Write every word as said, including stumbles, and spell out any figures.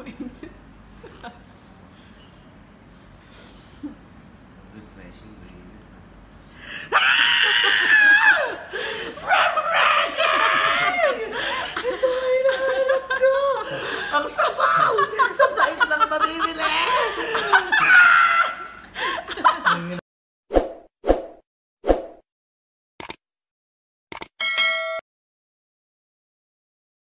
Refreshing, mainit. Refreshing! Ito ay nahanap ko! Ang sabaw! Sa bait lang mamimili!